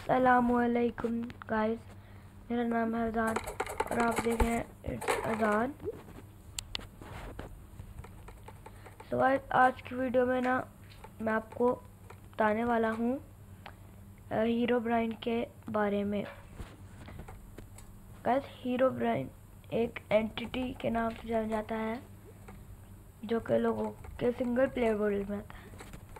अस्सलामुअलैकुम गाइस, मेरा नाम है अजान और आप देख रहे हैं इट्स अजान। तो गाइस, आज की वीडियो में ना मैं आपको बताने वाला हूँ हीरोब्राइन के बारे में। गाइस, हीरोब्राइन एक एंटिटी के नाम से जाना जाता है जो कि लोगों के सिंगल प्लेयर वर्ल्ड में आता है।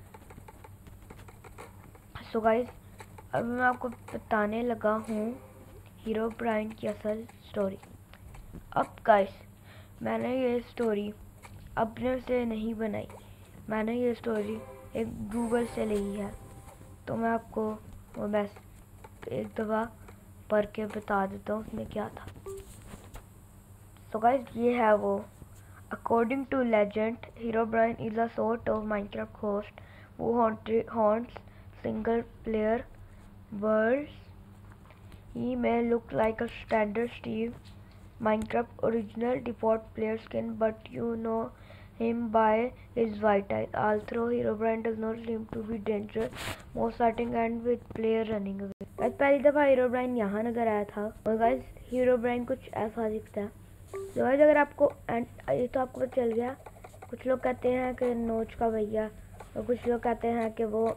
सो गाइस, अब मैं आपको बताने लगा हूँ हीरोब्राइन की असल स्टोरी। अब गाइस, मैंने ये स्टोरी अपने से नहीं बनाई, मैंने ये स्टोरी एक गूगल से ली है। तो मैं आपको वो बस एक दफ़ा पढ़ के बता देता हूँ उसमें क्या था। सो गाइस, ये है वो। According to legend, Herobrine is a sort of Minecraft ghost who haunts single player worlds. He may look like a standard Steve Minecraft original default player skin, but you know him by his white eyes. Although Herobrine does not seem to be dangerous, most starting and with player running away. Guys, पहली दफ़ा Herobrine यहाँ नज़र आया था और guys Herobrine कुछ ऐसा दिखता है। तो गाइस, अगर आपको ये तो आपको पता चल गया। कुछ लोग कहते हैं कि नोच का भैया, और कुछ लोग कहते हैं कि वो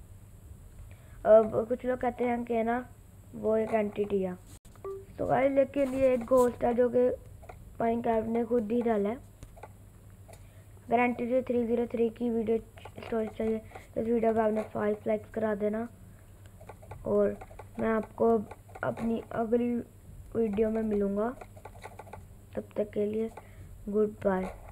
कुछ लोग कहते हैं कि ना वो एक एंटिटी है। तो गाइस, लेकिन ये एक घोस्ट है जो कि माइनक्राफ्ट ने खुद ही डाला है। अगर एंटिटी 303 की वीडियो स्टोरी चाहिए तो इस वीडियो पर आपने 5 लाइक्स करा देना, और मैं आपको अपनी अगली वीडियो में मिलूँगा। तब तक के लिए गुड बाय।